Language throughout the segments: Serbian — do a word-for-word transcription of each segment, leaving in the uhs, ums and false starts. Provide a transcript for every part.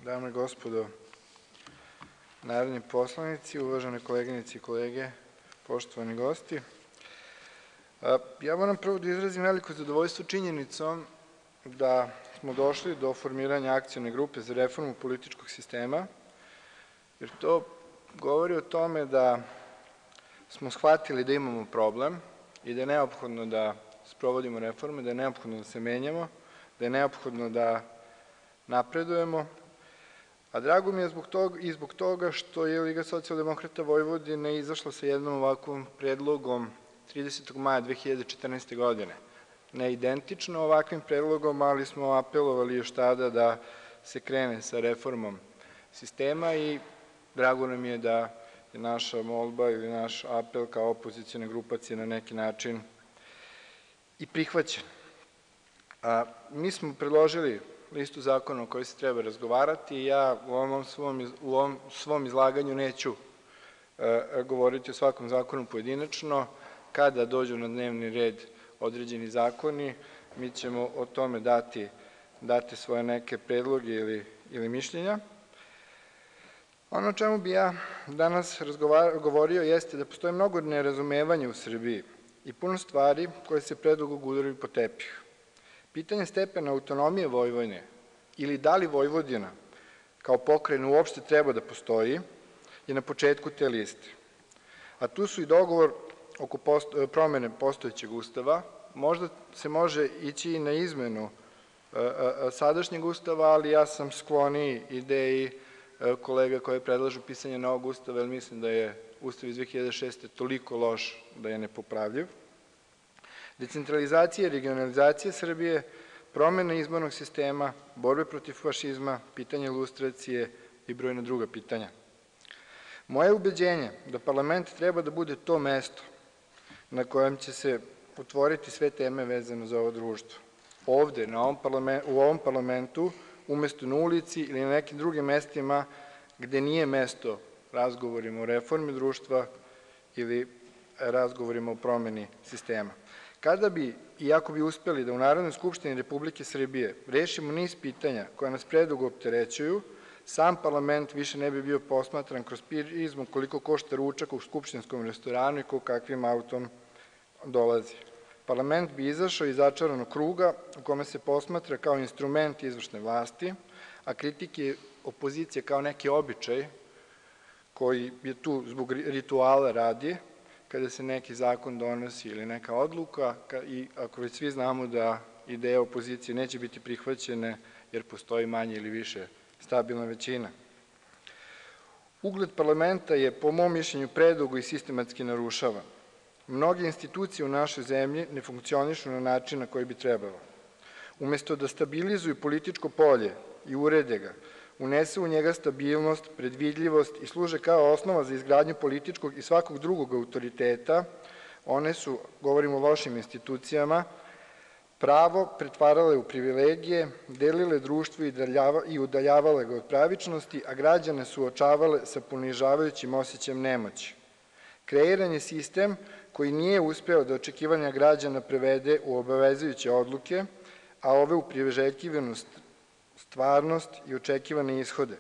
Dame i gospodo narodni poslanici, uvažene koleginice i kolege, poštovani gosti, ja moram prvo da izrazim veliko zadovoljstvo činjenicom da smo došli do formiranja akcione grupe za reformu političkog sistema, jer to govori o tome da smo shvatili da imamo problem i da je neophodno da sprovodimo reforme, da je neophodno da se menjamo, da je neophodno da napredujemo, a drago mi je i zbog toga što je Liga socijaldemokrata Vojvodine izašla sa jednom ovakvom predlogom tridesetog maja dve hiljade četrnaeste. godine. Ne identično ovakvim predlogom, ali smo apelovali još tada da se krene sa reformom sistema i drago nam je da je naša molba ili naš apel kao opozicione grupacije na neki način i prihvaćen. Mi smo predložili listu zakona o kojoj se treba razgovarati i ja u ovom svom izlaganju neću govoriti o svakom zakonu pojedinačno. Kada dođu na dnevni red određeni zakoni, mi ćemo o tome dati svoje neke predloge ili mišljenja. Ono o čemu bi ja danas govorio jeste da postoje mnogo nerazumevanja u Srbiji i puno stvari koje se predugo guraju pod tepih. Pitanje stepena autonomije Vojvodine ili da li Vojvodina kao pokrajina uopšte treba da postoji je na početku te liste. A tu su i dogovor oko promene postojećeg Ustava. Možda se može ići i na izmenu sadašnjeg Ustava, ali ja sam skloniji ideji kolega koje predlažu pisanje novog Ustava, jer mislim da je Ustav iz dve hiljade šeste. toliko loš da je nepopravljiv. Decentralizacija i regionalizacija Srbije, promena izbornog sistema, borbe protiv fašizma, pitanje lustracije i brojna druga pitanja. Moje ubeđenje da parlament treba da bude to mesto na kojem će se otvoriti sve teme vezane za ovo društvo. Ovde, u ovom parlamentu, umesto na ulici ili na nekim drugim mestima gde nije mesto razgovorima o reformi društva ili razgovorima o promeni sistema. Kada bi i ako bi uspeli da u Narodnoj skupštini Republike Srbije rešimo niz pitanja koja nas predugo opterećuju, sam parlament više ne bi bio posmatran kroz prizmu koliko košta ručak u skupštinskom restoranu i ko kakvim autom dolazi. Parlament bi izašao iz začaranog kruga u kome se posmatra kao instrument izvršne vlasti, a kritike opozicije kao neki običaj koji je tu zbog rituala radi, kada se neki zakon donosi ili neka odluka i ako već svi znamo da ideje opozicije neće biti prihvaćene jer postoji manje ili više stabilna većina. Ugled parlamenta je po mom mišljenju predugo i sistematski narušavan. Mnoge institucije u našoj zemlji ne funkcionišu na način na koji bi trebalo. Umesto da stabilizuju političko polje i urede ga, unesu u njega stabilnost, predvidljivost i služe kao osnova za izgradnju političkog i svakog drugog autoriteta, one su, govorimo o lošim institucijama, pravo pretvarale u privilegije, delile društvo i udaljavale ga od pravičnosti, a građane suočavale sa ponižavajućim osećajem nemoći. Kreiran je sistem koji nije uspeo da očekivanja građana prevede u obavezujuće odluke, a ove u priželjkivanu stvarnost i očekivane ishode.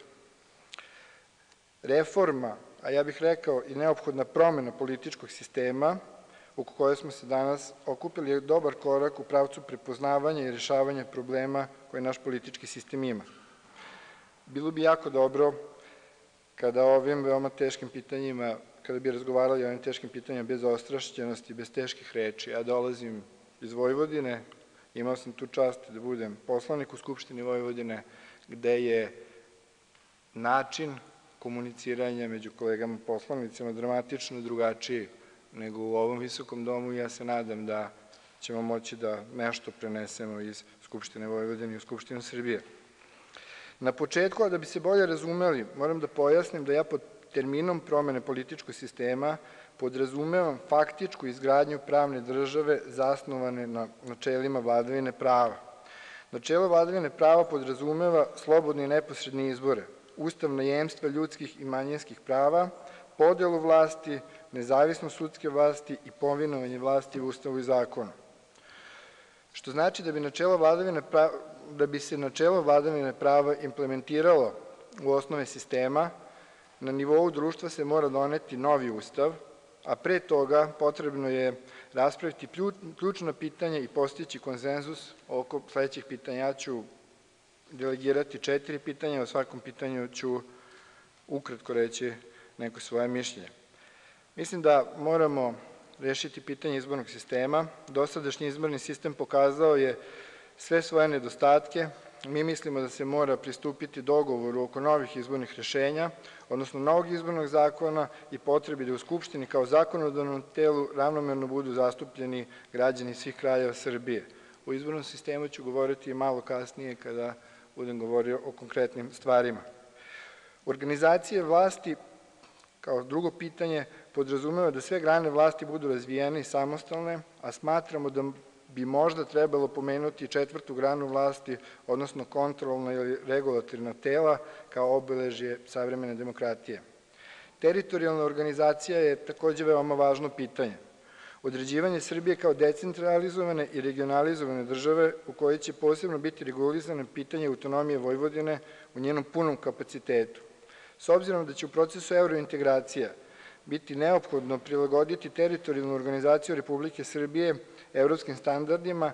Reforma, a ja bih rekao i neophodna promena političkog sistema oko koje smo se danas okupili je dobar korak u pravcu prepoznavanja i rešavanja problema koje naš politički sistem ima. Bilo bi jako dobro kada o ovim veoma teškim pitanjima, kada bi razgovarali o ovim teškim pitanjima bez ostrašćenosti, bez teških reči. Ja dolazim iz Vojvodine, imao sam tu čast da budem poslanik u Skupštini Vojvodine, gde je način komuniciranja među kolegama poslanicima dramatično drugačiji nego u ovom visokom domu i ja se nadam da ćemo moći da nešto prenesemo iz Skupštine Vojvodine i u Skupštinu Srbije. Na početku, a da bi se bolje razumeli, moram da pojasnim da ja pod terminom promene političkog sistema podrazumevam faktičku izgradnju pravne države zasnovane na načelima vladavine prava. Načelo vladavine prava podrazumeva slobodne i neposredne izbore, ustavna jemstva ljudskih i manjinskih prava, podelu vlasti, nezavisnost sudske vlasti i povinovanje vlasti u Ustavu i zakonu. Što znači da bi načelo vladavine prava da bi se načelo vladavine prava implementiralo u osnove sistema, na nivou društva se mora doneti novi ustav, a pre toga potrebno je raspraviti ključna pitanja i postići konsenzus oko sledećih pitanja. Ja ću delegirati četiri pitanja, o svakom pitanju ću ukratko reći neko svoje mišljenje. Mislim da moramo rešiti pitanje izbornog sistema. Dosadašnji izborni sistem pokazao je sve svoje nedostatke. Mi mislimo da se mora pristupiti dogovoru oko novih izbornih rešenja, odnosno novog izbornog zakona i potrebi da u Skupštini kao zakonodavnom telu ravnomerno budu zastupljeni građani svih krajeva Srbije. O izbornom sistemu ću govoriti malo kasnije kada budem govorio o konkretnim stvarima. Organizacije vlasti, kao drugo pitanje, podrazumeva da sve grane vlasti budu razvijene i samostalne, a smatramo da bi možda trebalo pomenuti četvrtu granu vlasti, odnosno kontrolna ili regulatorna tela, kao obeležje savremene demokratije. Teritorijalna organizacija je takođe veoma važno pitanje. Određivanje Srbije kao decentralizovane i regionalizovane države u kojoj će posebno biti regulisano pitanje autonomije Vojvodine u njenom punom kapacitetu. S obzirom da će u procesu evrointegracija biti neophodno prilagoditi teritorijalnu organizaciju Republike Srbije evropskim standardima,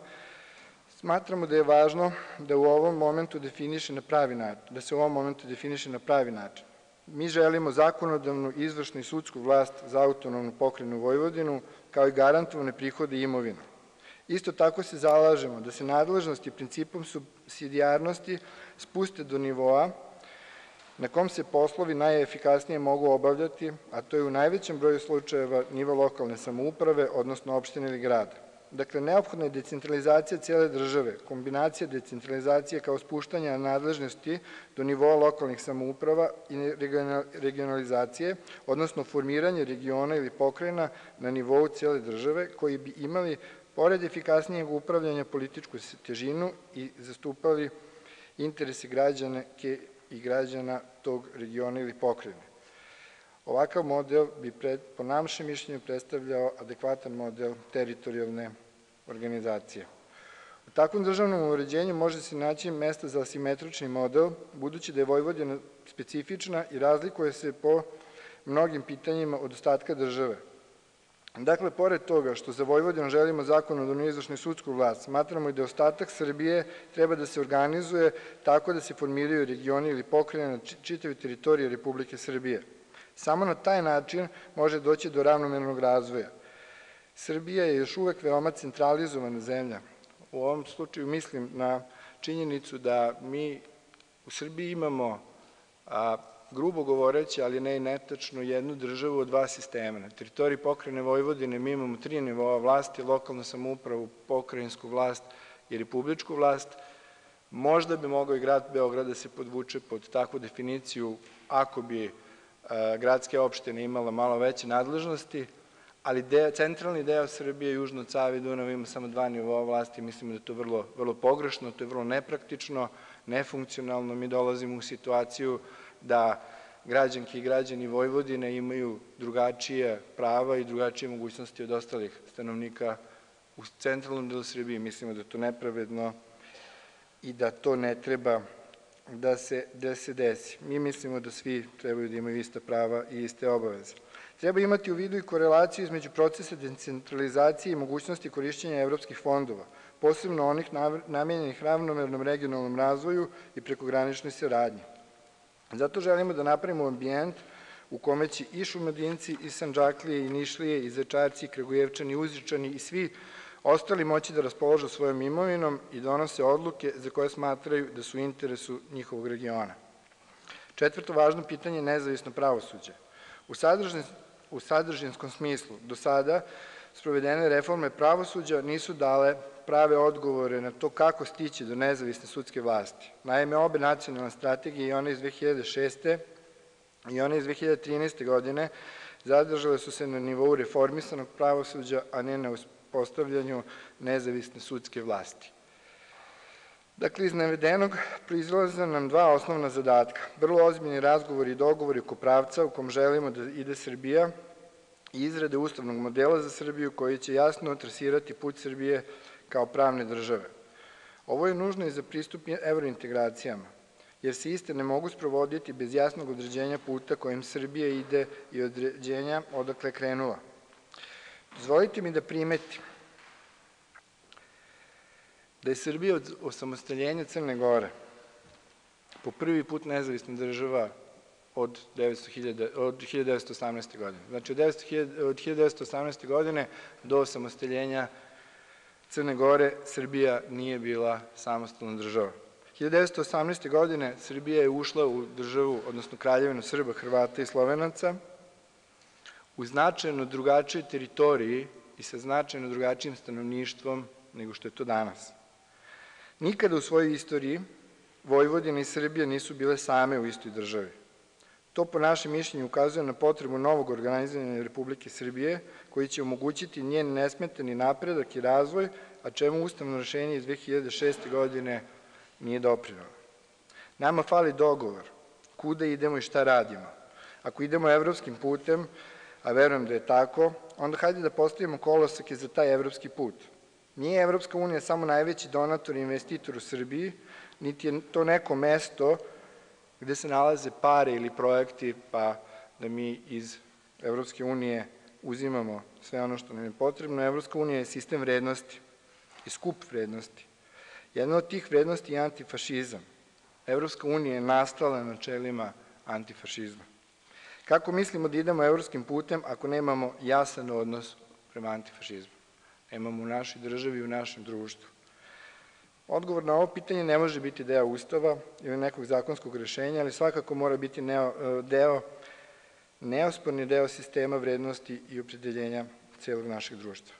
smatramo da je važno da u ovom momentu definiše na pravi način, da se u ovom momentu definiše na pravi način. Mi želimo zakonodavnu, izvršnu i sudsku vlast za autonomnu pokrajinu Vojvodinu, kao i garantovane prihode i imovinu. Isto tako se zalažemo da se nadležnosti principom supsidijarnosti spuste do nivoa na kom se poslovi najefikasnije mogu obavljati, a to je u najvećem broju slučajeva nivo lokalne samouprave, odnosno opštine ili grada. Dakle, neophodna je decentralizacija cele države, kombinacija decentralizacije kao spuštanja nadležnosti do nivoa lokalnih samouprava i regionalizacije, odnosno formiranje regiona ili pokrajina na nivou cele države, koji bi imali, pored efikasnijeg upravljanja, političku težinu i zastupali interese građanke i građana tog regiona ili pokrajine. Ovakav model bi, po našem mišljenju, predstavljao adekvatan model teritorijalne organizacije. U takvom državnom uređenju može se naći mesta za asimetrični model, budući da je Vojvodina specifična i razlikuje se po mnogim pitanjima od ostatka države. Dakle, pored toga što za Vojvodinu želimo zakonodavnu, izvršnu i sudsku vlast, smatramo i da ostatak Srbije treba da se organizuje tako da se formiraju regioni ili pokrajine na čitavoj teritoriji Republike Srbije. Samo na taj način može doći do ravnomernog razvoja. Srbija je još uvek veoma centralizovana zemlja. U ovom slučaju mislim na činjenicu da mi u Srbiji imamo, a, grubo govoreći, ali ne i netačno, jednu državu od dva sistema. Na teritoriji pokrajine Vojvodine mi imamo tri nivoa vlasti, lokalnu samoupravu, pokrajinsku vlast i republičku vlast. Možda bi mogao i grad Beograd da se podvuče pod takvu definiciju ako bi gradske opštine imala malo veće nadležnosti, ali centralni deo Srbije, južno od Save i Dunava, ima samo dva nivoa vlasti. Mislimo da je to vrlo, vrlo pogrešno, to je vrlo nepraktično, nefunkcionalno. Mi dolazimo u situaciju da građanke i građani Vojvodine imaju drugačije prava i drugačije mogućnosti od ostalih stanovnika u centralnom delu Srbije. Mislimo da je to nepravedno i da to ne treba da se desi. Mi mislimo da svi trebaju da imaju ista prava i iste obaveze. Treba imati u vidu i korelaciju između procesa decentralizacije i mogućnosti korišćenja evropskih fondova, posebno onih namenjenih ravnomernom regionalnom razvoju i prekograničnoj saradnji. Zato želimo da napravimo ambijent u kome će i Šumadinci, i Sandžaklije, i Nišlije, i Zečarci, i Kragujevčani, i Užičani i svi ostali moći da raspoložu svojom imovinom i donose odluke za koje smatraju da su u interesu njihovog regiona. Četvrto važno pitanje je nezavisno pravosuđe. U sadržinskom smislu do sada sprovedene reforme pravosuđa nisu dale prave odgovore na to kako stići do nezavisne sudske vlasti. Naime, obe nacionalne strategije, i one iz dve hiljade šeste. i one iz dve hiljade trinaeste. godine, zadržale su se na nivou reformisanog pravosuđa, a ne na uspostavljanju nezavisne sudske vlasti. Dakle, iz navedenog proizlaze nam dva osnovna zadatka. Vrlo ozbiljni razgovori i dogovori oko pravca u kom želimo da ide Srbija i izrade ustavnog modela za Srbiju koji će jasno trasirati put Srbije kao pravne države. Ovo je nužno i za pristup evrointegracijama. jer se iste ne mogu sprovoditi bez jasnog određenja puta kojim Srbija ide i određenja odakle je krenula. Dozvolite mi da primetim da je Srbija od osamostaljenja Crne Gore po prvi put nezavisna država od hiljadu devetsto osamnaeste. godine. Znači, od hiljadu devetsto osamnaeste. godine do osamostaljenja Crne Gore Srbija nije bila samostalna država. hiljadu devetsto osamnaeste. godine Srbija je ušla u državu, odnosno Kraljevinu Srba, Hrvata i Slovenaca u značajno drugačijoj teritoriji i sa značajno drugačijim stanovništvom nego što je to danas. Nikada u svojoj istoriji Vojvodina i Srbija nisu bile same u istoj državi. To po našem mišljenju ukazuje na potrebu novog organizovanja Republike Srbije, koji će omogućiti njen nesmetani napredak i razvoj, a čemu ustavno rešenje iz dve hiljade šeste. godine nije doprinelo. Nama fali dogovor kuda idemo i šta radimo. Ako idemo evropskim putem, a verujem da je tako, onda hajde da postavimo koloseke za taj evropski put. Nije Evropska unija samo najveći donator i investitor u Srbiji, niti je to neko mesto gde se nalaze pare ili projekti, pa da mi iz Evropske unije uzimamo sve ono što nam je potrebno. Evropska unija je sistem vrednosti i skup vrednosti. Jedna od tih vrednosti je antifašizam. Evropska unija je nastala na načelima antifašizma. Kako mislimo da idemo evropskim putem ako nemamo jasan odnos prema antifašizmu? Nemamo u našoj državi i u našem društvu. Odgovor na ovo pitanje ne može biti deo Ustava ili nekog zakonskog rešenja, ali svakako mora biti deo, neosporni deo sistema vrednosti i opredeljenja celog našeg društva.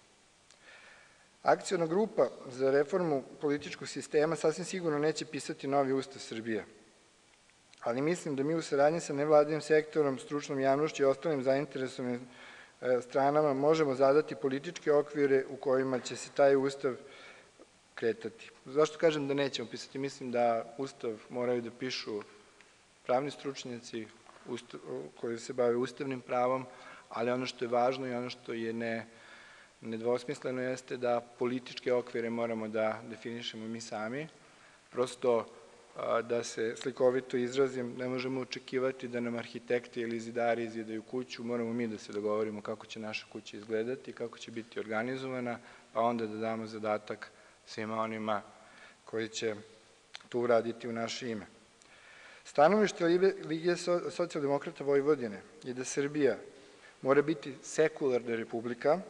Akciona grupa za reformu političkog sistema sasvim sigurno neće pisati novi Ustav Srbije, ali mislim da mi u saradnji sa nevladinim sektorom, stručnom javnošću i ostalim zainteresovanim stranama možemo zadati političke okvire u kojima će se taj Ustav kretati. Zašto kažem da nećemo pisati? Mislim da Ustav moraju da pišu pravni stručnjaci koji se bave ustavnim pravom, ali ono što je važno i ono što je nedvosmisleno jeste da političke okvire moramo da definišemo mi sami. Prosto, da se slikovito izrazim, ne možemo očekivati da nam arhitekti ili zidari izidaju kuću, moramo mi da se dogovorimo kako će naša kuća izgledati, kako će biti organizovana, pa onda da damo zadatak svima onima koji će to uraditi u naše ime. Stanovište Lige socijaldemokrata Vojvodine je da Srbija mora biti sekularna republika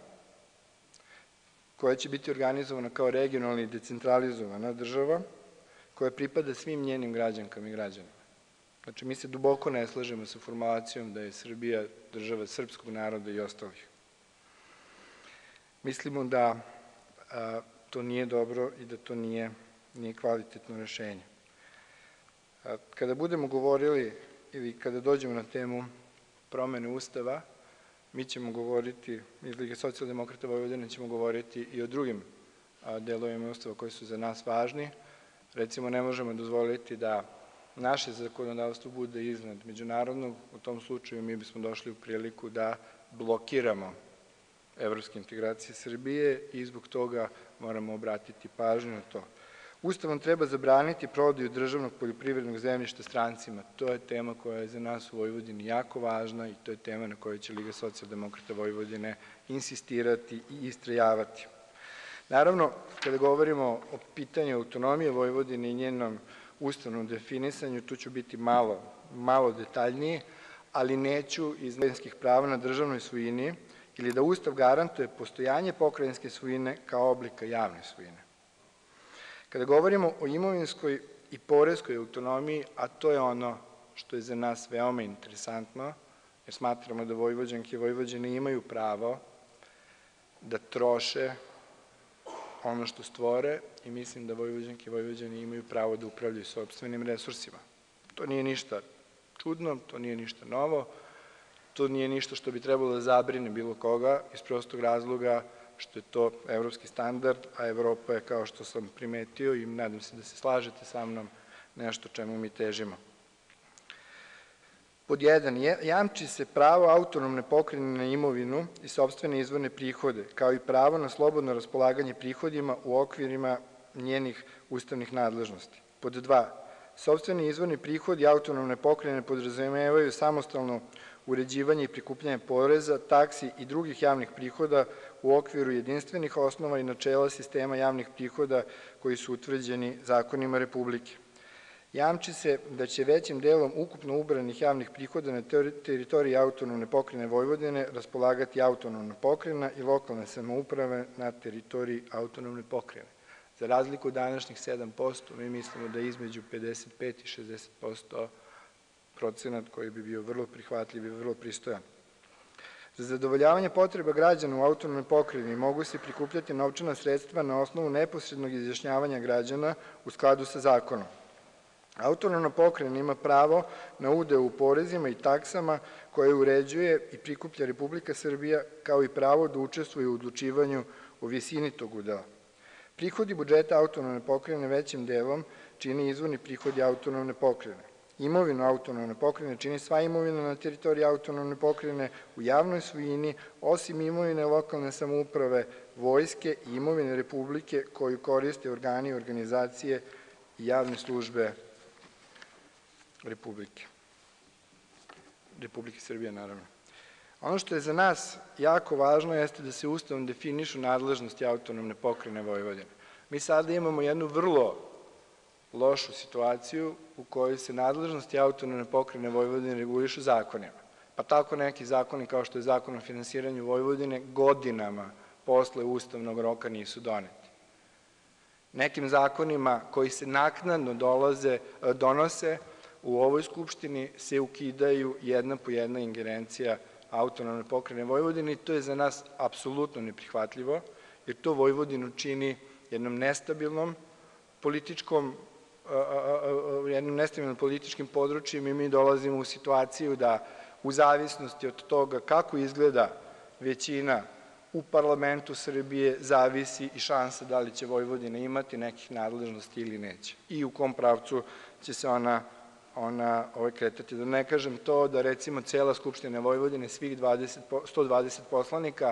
koja će biti organizovana kao regionalna i decentralizovana država koja pripada svim njenim građankama i građanima. Znači, mi se duboko ne slažemo sa formulacijom da je Srbija država srpskog naroda i ostalih. Mislimo da to nije dobro i da to nije kvalitetno rešenje. Kada budemo govorili ili kada dođemo na temu promene Ustava, mi ćemo govoriti, iz Lige socijaldemokrata Vojvodine ćemo govoriti i o drugim delovima Ustava koji su za nas važni. Recimo, ne možemo dozvoliti da naše zakonodavstvo bude iznad međunarodnog. U tom slučaju mi bismo došli u priliku da blokiramo evropske integracije Srbije i zbog toga moramo obratiti pažnju na to. Ustavom treba zabraniti prodaju državnog poljoprivrednog zemljišta strancima. To je tema koja je za nas u Vojvodini jako važna i to je tema na kojoj će Liga socijaldemokrata Vojvodine insistirati i istrajavati. Naravno, kada govorimo o pitanju autonomije Vojvodine i njenom ustavnom definisanju, tu ću biti malo detaljniji, ali neću iz vojvodinskih prava na državnoj svojini ili da Ustav garantuje postojanje pokrajinske svojine kao oblika javne svojine. Kada govorimo o imovinskoj i poreskoj autonomiji, a to je ono što je za nas veoma interesantno, jer smatramo da Vojvođanke i Vojvođani imaju pravo da troše ono što stvore i mislim da Vojvođanke i Vojvođani imaju pravo da upravljaju sopstvenim resursima. To nije ništa čudno, to nije ništa novo, to nije ništa što bi trebalo da zabrine bilo koga iz prostog razloga što je to evropski standard, a Evropa je, kao što sam primetio i nadam se da se slažete sa mnom, nešto čemu mi težimo. Pod jedan, jamči se pravo autonomne pokrajine na imovinu i sopstvene izvorne prihode, kao i pravo na slobodno raspolaganje prihodima u okvirima njenih ustavnih nadležnosti. Pod dva, Sopstveni izvorni prihodi autonomne pokrajine podrazumevaju samostalno uređivanje i prikupljanje poreza, taksi i drugih javnih prihoda u okviru jedinstvenih osnova i načela sistema javnih prihoda koji su utvrđeni zakonima Republike. Jamči se da će većim delom ukupno ubranih javnih prihoda na teritoriji autonomne pokrajine Vojvodine raspolagati autonomna pokrajina i lokalne samouprave na teritoriji autonomne pokrajine. Za razliku od današnjih sedam posto, mi mislimo da je između pedeset pet i šezdeset posto procenat koji bi bio vrlo prihvatljiv i vrlo pristojan. Za zadovoljavanje potreba građana u autonomnoj pokrajini mogu se prikupljati novčana sredstva na osnovu neposrednog izjašnjavanja građana u skladu sa zakonom. Autonomna pokrajina ima pravo na udeo u porezima i taksama koje uređuje i prikuplja Republika Srbija, kao i pravo da učestvuje u odlučivanju o visini tog udela. Prihodi budžeta autonomne pokrajine većim delom čini izvorni prihodi autonomne pokrajine. Imovinu autonomne pokrajine čini sva imovina na teritoriji autonomne pokrajine u javnoj svojini, osim imovine lokalne samouprave, vojske i imovine Republike koju koriste organi, organizacije i javne službe Republike. Republike Srbije, naravno. Ono što je za nas jako važno jeste da se Ustavom definišu nadležnosti autonomne pokrajine Vojvodine. Mi sada imamo jednu vrlo lošu situaciju u kojoj se nadležnosti autonomne pokrajine Vojvodine regulišu zakonima. Pa tako neki zakoni kao što je Zakon o finansiranju Vojvodine godinama posle ustavnog roka nisu doneti. Nekim zakonima koji se naknadno donose u ovoj Skupštini se ukidaju jedna po jedna ingerencija autonomne pokrajine Vojvodine i to je za nas apsolutno neprihvatljivo, jer to Vojvodinu čini jednom nestabilnom političkom jednim nestabilnim političkim područjem i mi dolazimo u situaciju da u zavisnosti od toga kako izgleda većina u parlamentu Srbije zavisi i šansa da li će Vojvodina imati nekih nadležnosti ili neće i u kom pravcu će se ona ona kretati. Da ne kažem to da recimo cela Skupština Vojvodine, svih sto dvadeset poslanika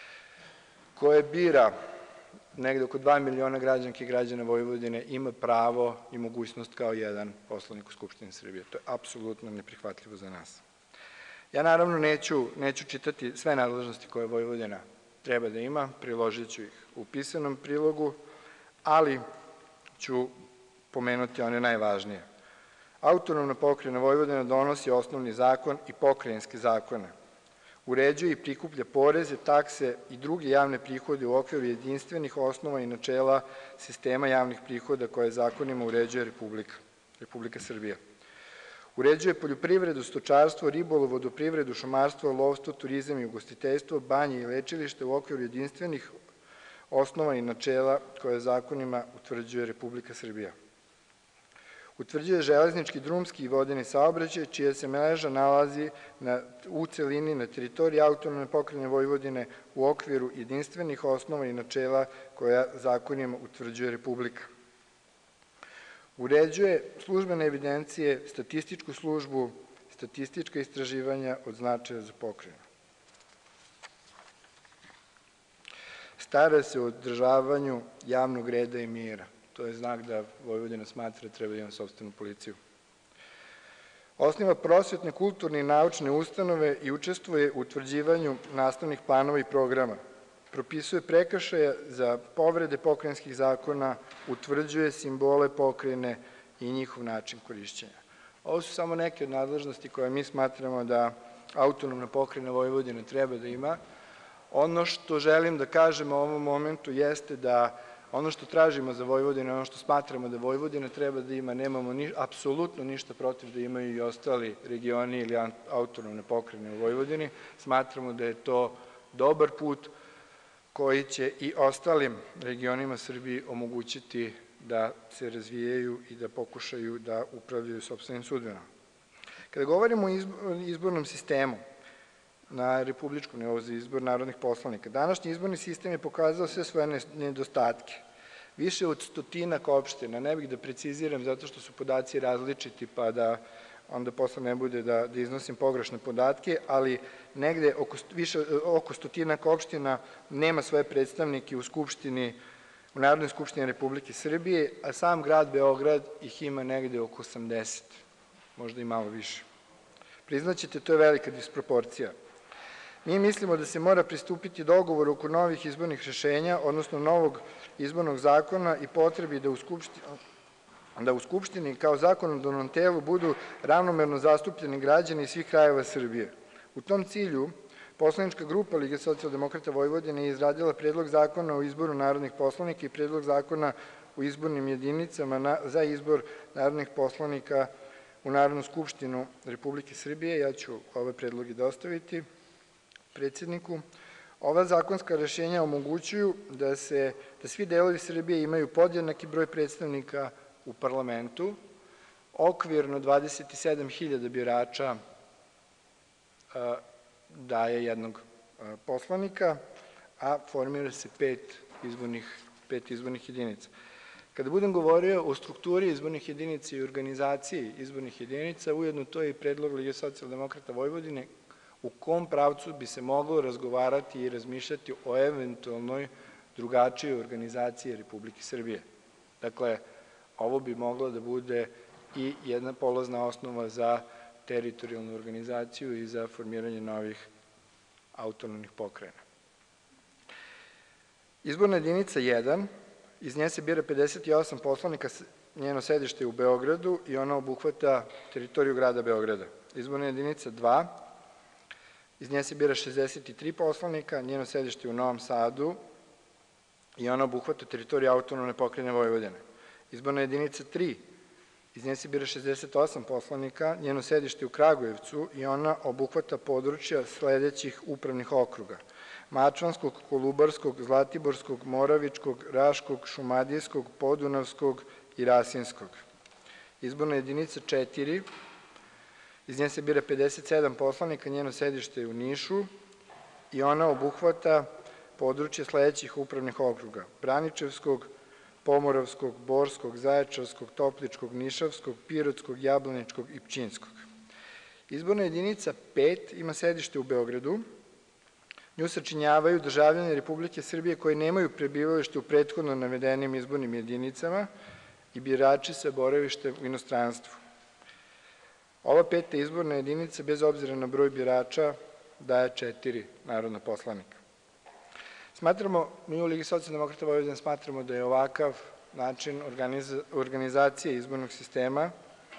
koje bira negde oko dva miliona građanki i građana Vojvodine ima pravo i mogućnost kao jedan poslanik u Skupštini Srbije. To je apsolutno neprihvatljivo za nas. Ja naravno neću čitati sve nadležnosti koje Vojvodina treba da ima, priložit ću ih u pisanom prilogu, ali ću pomenuti one najvažnije. Autonomna pokrajina Vojvodina donosi osnovni zakon i pokrajinske zakone. Uređuje i prikuplja poreze, takse i druge javne prihode u okviru jedinstvenih osnova i načela sistema javnih prihoda koje zakonima uređuje Republika, Republika Srbija. Uređuje poljoprivredu, stočarstvo, ribolov, vodoprivredu, šumarstvo, lovstvo, turizam i ugostiteljstvo, banje i lečilište u okviru jedinstvenih osnova i načela koje zakonima utvrđuje Republika Srbija. Utvrđuje železnički, drumski i vodeni saobraćaj, čija se mreža nalazi u celini na teritoriji autonomne pokrajine Vojvodine u okviru jedinstvenih osnova i načela koja zakonima utvrđuje Republika. Uređuje službene evidencije, statističku službu, statistička istraživanja od značaja za pokrajinu. Stara se o održavanju javnog reda i mira. To je znak da Vojvodina smatra da treba da ima sopstvenu policiju. Osniva prosvetne, kulturne i naučne ustanove i učestvuje u utvrđivanju nastavnih planova i programa. Propisuje prekršaje za povrede pokrajinskih zakona, utvrđuje simbole pokrajine i njihov način korišćenja. Ovo su samo neke od nadležnosti koje mi smatramo da autonomna pokrajina Vojvodine treba da ima. Ono što želim da kažem u ovom momentu jeste da ono što tražimo za Vojvodinu, ono što smatramo da Vojvodina treba da ima, nemamo apsolutno ništa protiv da imaju i ostali regioni ili autonomne pokrajine u Vojvodini. Smatramo da je to dobar put koji će i ostalim regionima Srbije omogućiti da se razvijaju i da pokušaju da upravljaju sopstvenim sudbinama. Kada govorimo o izbornom sistemu na republičkom nivou za izbor narodnih poslanika, današnji izborni sistem je pokazao sve svoje nedostatke. Više od stotinak opština, ne bih da preciziram zato što su podaci različiti pa da onda posle ne bude da iznosim pogrešne podatke, ali negde oko stotinak opština nema svoje predstavnike u Skupštini, u Narodnoj skupštini Republike Srbije, a sam grad Beograd ih ima negde oko osamdeset, možda i malo više. Priznaćete, to je velika disproporcija. Mi mislimo da se mora pristupiti dogovoru oko novih izbornih rešenja, odnosno novog izbornog zakona i potrebi da u Skupštini, da u Skupštini kao zakonodavnom telu budu ravnomerno zastupljeni građani svih krajeva Srbije. U tom cilju, poslanička grupa Lige socijaldemokrata Vojvodine je izradila Predlog zakona o izboru narodnih poslanika i Predlog zakona o izbornim jedinicama za izbor narodnih poslanika u Narodnu skupštinu Republike Srbije. Ja ću ove predloge dostaviti predsedniku. Ova zakonska rešenja omogućuju da se da svi delovi Srbije imaju podjednaki broj predstavnika u parlamentu, okvirno dvadeset sedam hiljada birača daje jednog poslanika, a formira se pet izbornih jedinica. Kada budem govorio o strukturi izbornih jedinica i organizaciji izbornih jedinica, ujedno to je i predlog Lige socijaldemokrata Vojvodine, u kom pravcu bi se moglo razgovarati i razmišljati o eventualnoj drugačijoj organizaciji Republike Srbije. Dakle, ovo bi moglo da bude i jedna polazna osnova za teritorijalnu organizaciju i za formiranje novih autonomnih pokrajina. Izborna jedinica jedan, iz nje se bira pedeset osam poslanika, njeno sedište je u Beogradu i ona obuhvata teritoriju grada Beograda. Izborna jedinica dva, iz nje se bira šezdeset tri poslanika, njeno sedište je u Novom Sadu i ona obuhvata teritoriju autonomne pokrajine Vojvodine. Izborna jedinica tri, iz nje se bira šezdeset osam poslanika, njeno sedište je u Kragujevcu i ona obuhvata područja sledećih upravnih okruga: Mačvanskog, Kolubarskog, Zlatiborskog, Moravičkog, Raškog, Šumadijskog, Podunavskog i Rasinskog. Izborna jedinica četiri, iz nje se bira pedeset sedam poslanika, njeno sedište je u Nišu i ona obuhvata područje sledećih upravnih okruga: Braničevskog, Pomoravskog, Borskog, Zaječarskog, Topličkog, Nišavskog, Pirotskog, Jablaničkog i Pčinjskog. Izborna jedinica pet ima sedište u Beogradu. Nju sačinjavaju državljani Republike Srbije koji nemaju prebivalište u prethodno navedenim izbornim jedinicama i birači sa boravištem u inostranstvu. Ova peta izborna jedinica, bez obzira na broj birača, daje četiri narodna poslanika. Smatramo, mi u Ligi socijaldemokrata Vojvodine smatramo da je ovakav način organizacije izbornog sistema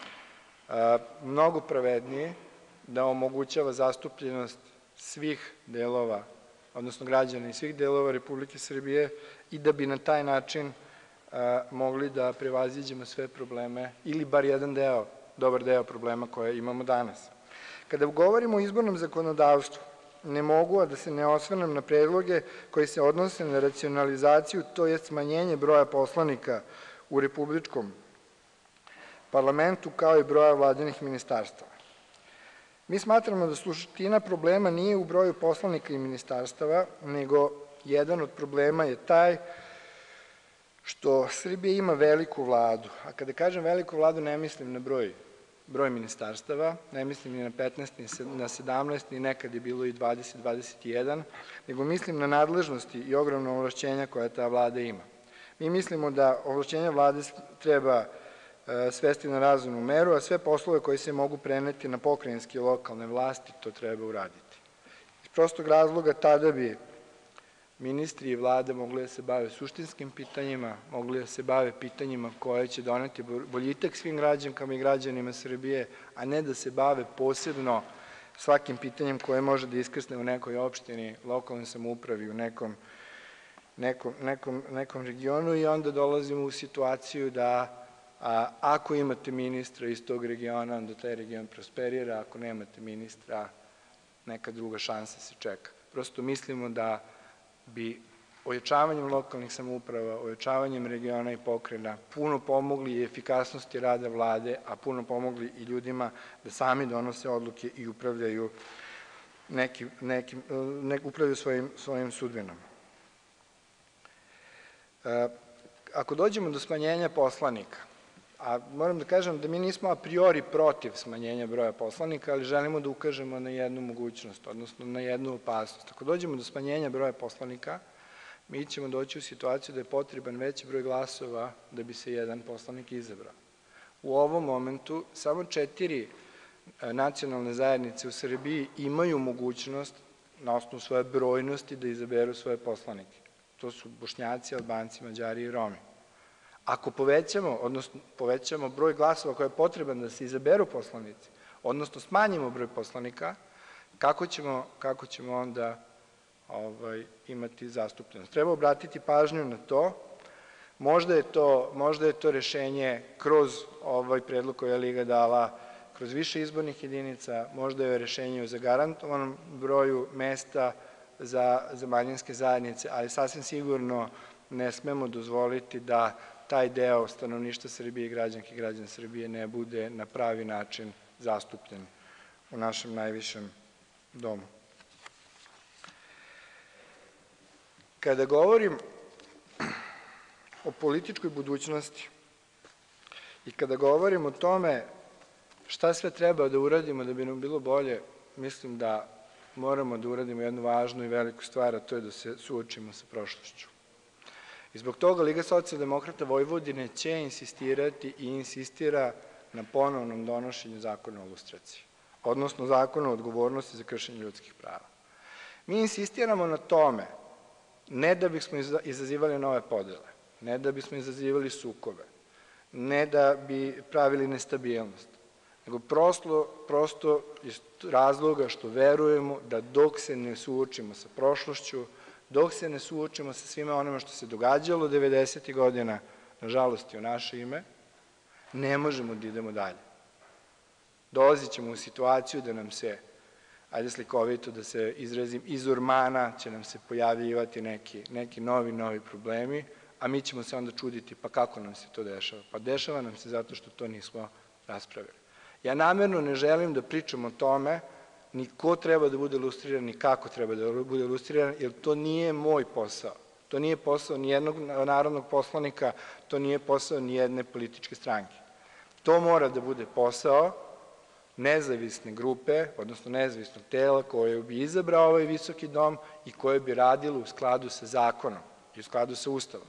mnogo pravedniji, da omogućava zastupljenost svih delova, odnosno građana iz svih delova Republike Srbije i da bi na taj način mogli da prevaziđemo sve probleme ili bar jedan deo, dobar deo problema koje imamo danas. Kada govorimo o izbornom zakonodavstvu, ne mogu a da se ne osvrnem na predloge koji se odnose na racionalizaciju, to je smanjenje broja poslanika u Republičkom parlamentu, kao i broja vladinih ministarstava. Mi smatramo da suština problema nije u broju poslanika i ministarstava, nego jedan od problema je taj što Srbija ima veliku vladu, a kada kažem veliku vladu ne mislim na broj broj ministarstava, ne mislim ni na petnaest, ni na sedamnaest, ni nekad je bilo i dvadeset, dvadeset jedan, nego mislim na nadležnosti i ogromna ovlašćenja koja ta vlada ima. Mi mislimo da ovlašćenja vlade treba svesti na razumnu meru, a sve poslove koji se mogu preneti na pokrajinske i lokalne vlasti, to treba uraditi. Iz prostog razloga tada bi ministri i vlade mogli da se bave suštinskim pitanjima, mogli da se bave pitanjima koje će doneti boljitak svim građankama i građanima Srbije, a ne da se bave posebno svakim pitanjem koje može da iskrsne u nekoj opštini, lokalnoj samoupravi, u nekom, nekom, nekom, nekom regionu i onda dolazimo u situaciju da a, ako imate ministra iz tog regiona, onda taj region prosperira, ako nemate ministra, neka druga šansa se čeka. Prosto mislimo da bi ojačavanjem lokalnih samouprava, ojačavanjem regiona i pokrajina puno pomogli i efikasnosti rada vlade, a puno pomogli i ljudima da sami donose odluke i upravljaju, nekim, nekim, ne, upravljaju svojim, svojim sudbinama. E, ako dođemo do smanjenja poslanika, a moram da kažem da mi nismo a priori protiv smanjenja broja poslanika, ali želimo da ukažemo na jednu mogućnost, odnosno na jednu opasnost. Ako dođemo do smanjenja broja poslanika, mi ćemo doći u situaciju da je potreban veći broj glasova da bi se jedan poslanik izabrao. U ovom momentu samo četiri nacionalne zajednice u Srbiji imaju mogućnost na osnovu svoje brojnosti da izaberu svoje poslanike. To su Bošnjaci, Albanci, Mađari i Romi. Ako povećamo, odnosno povećamo broj glasova koji je potreban da se izaberu poslanici, odnosno smanjimo broj poslanika, kako ćemo, kako ćemo onda ovaj, imati zastupljenost? Treba obratiti pažnju na to. Možda je to, možda je to rešenje kroz ovaj predlog koji je Liga dala, kroz više izbornih jedinica, možda je rešenje o zagarantovanom broju mesta za, za manjinske zajednice, ali sasvim sigurno ne smemo dozvoliti da taj deo stanovništva Srbije i građanki i građana Srbije ne bude na pravi način zastupljen u našem najvišem domu. Kada govorim o političkoj budućnosti i kada govorim o tome šta sve treba da uradimo da bi nam bilo bolje, mislim da moramo da uradimo jednu važnu i veliku stvar, a to je da se suočimo sa prošlošću. I zbog toga Liga socijaldemokrata Vojvodine će insistirati i insistira na ponovnom donošenju zakona o lustraciji, odnosno zakona o odgovornosti za kršenje ljudskih prava. Mi insistiramo na tome ne da bismo izazivali nove podele, ne da bismo izazivali sukobe, ne da bi pravili nestabilnost, nego prosto, prosto iz razloga što verujemo da dok se ne suočimo sa prošlošću, dok se ne suočimo sa svima onima što se događalo devedesetih godina, nažalost i u naše ime, ne možemo da idemo dalje. Dolazit ćemo u situaciju da nam se, ajde slikovito da se izrazim, iz ormana će nam se pojavljivati neki, neki novi, novi problemi, a mi ćemo se onda čuditi pa kako nam se to dešava. Pa dešava nam se zato što to nismo raspravili. Ja namerno ne želim da pričam o tome ni ko treba da bude lustriran, ni kako treba da bude lustriran, jer to nije moj posao. To nije posao ni jednog narodnog poslanika, to nije posao ni jedne političke stranke. To mora da bude posao nezavisne grupe, odnosno nezavisnog tela koje bi izabrao ovaj visoki dom i koje bi radilo u skladu sa zakonom i u skladu sa Ustavom.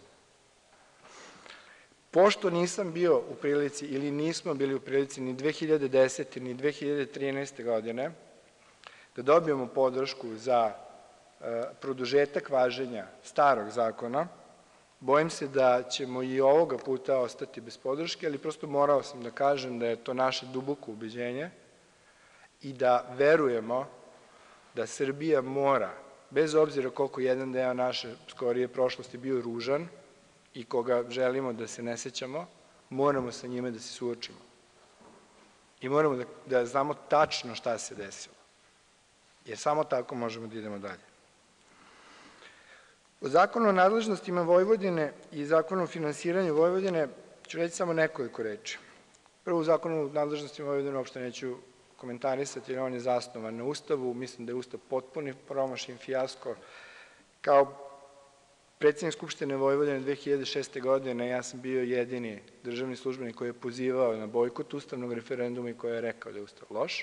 Pošto nisam bio u prilici ili nismo bili u prilici ni dve hiljade desete ni dve hiljade trinaeste godine da dobijemo podršku za produžetak važenja starog zakona, bojim se da ćemo i ovoga puta ostati bez podrške, ali prosto morao sam da kažem da je to naše duboko ubeđenje i da verujemo da Srbija mora, bez obzira koliko jedan deo naše skorije prošlosti bio ružan i koga želimo da se ne sećamo, moramo sa njime da se suočimo. I moramo da, da znamo tačno šta se desilo. Jer samo tako možemo da idemo dalje. O zakonu o nadležnostima Vojvodine i zakonu o finansiranju Vojvodine ću reći samo nekoliko reči. Prvo, u zakonu o nadležnostima Vojvodine uopšte neću komentarisati, jer on je zasnovan na Ustavu. Mislim da je Ustav potpuni promašaj, fijasko. Kao predsednik Skupštine Vojvodine dve hiljade šeste godine ja sam bio jedini državni službenik koji je pozivao na bojkot ustavnog referenduma i koji je rekao da je Ustav loš.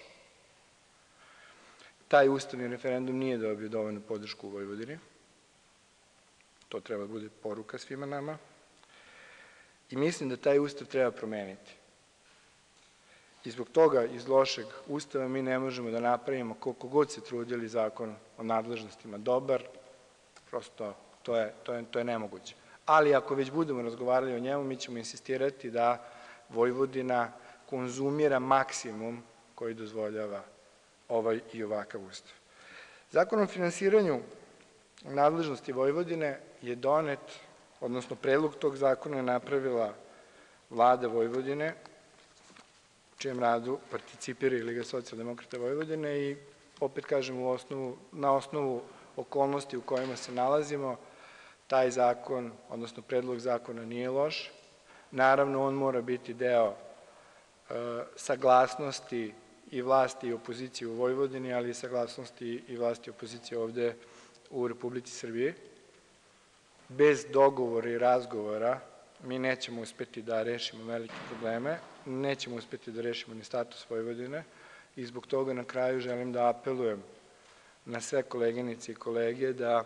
Taj ustavni referendum nije dobio dovoljnu podršku u Vojvodini. To treba da bude poruka svima nama. I mislim da taj Ustav treba promeniti. I zbog toga iz lošeg Ustava mi ne možemo da napravimo koliko god se trudili zakon o nadležnostima dobar, prosto to je, to je, to je nemoguće. Ali ako već budemo razgovarali o njemu, mi ćemo insistirati da Vojvodina konzumira maksimum koji dozvoljava ovaj i ovakav Ustav. Zakon o finansiranju nadležnosti Vojvodine je donet, odnosno predlog tog zakona je napravila Vlada Vojvodine, čijem radu participira i Liga socijaldemokrata Vojvodine i opet kažem u osnovu, na osnovu okolnosti u kojima se nalazimo, taj zakon, odnosno predlog zakona nije loš. Naravno, on mora biti deo e, saglasnosti i vlasti i opozicije u Vojvodini, ali i saglasnosti i vlasti i opozicije ovde u Republici Srbiji. Bez dogovora i razgovora mi nećemo uspeti da rešimo velike probleme, nećemo uspeti da rešimo ni status Vojvodine i zbog toga na kraju želim da apelujem na sve koleginice i kolege da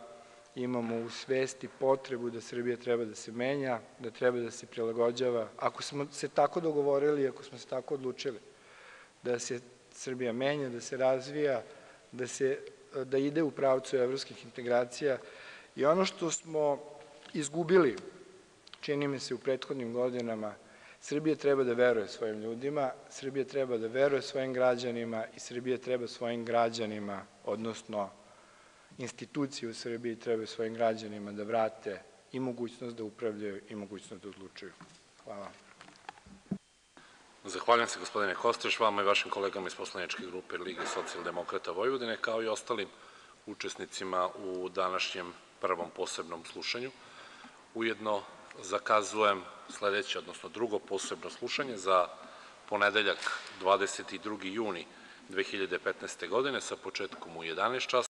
imamo u svesti potrebu da Srbija treba da se menja, da treba da se prilagođava. Ako smo se tako dogovorili, ako smo se tako odlučili da se Srbija menja, da se razvija, da, se, da ide u pravcu evropskih integracija i ono što smo izgubili, čini mi se u prethodnim godinama, Srbija treba da veruje svojim ljudima, Srbija treba da veruje svojim građanima i Srbija treba svojim građanima, odnosno institucije u Srbiji treba svojim građanima da vrate i mogućnost da upravljaju i mogućnost da odlučuju. Hvala. Zahvaljujem se, gospodine Kostreš, vama i vašim kolegama iz poslaničke grupe Lige socijaldemokrata Vojvodine, kao i ostalim učesnicima u današnjem prvom posebnom slušanju. Ujedno zakazujem sledeće, odnosno drugo posebno slušanje za ponedeljak dvadeset drugi juni dve hiljade petnaeste. godine sa početkom u jedanaest časova.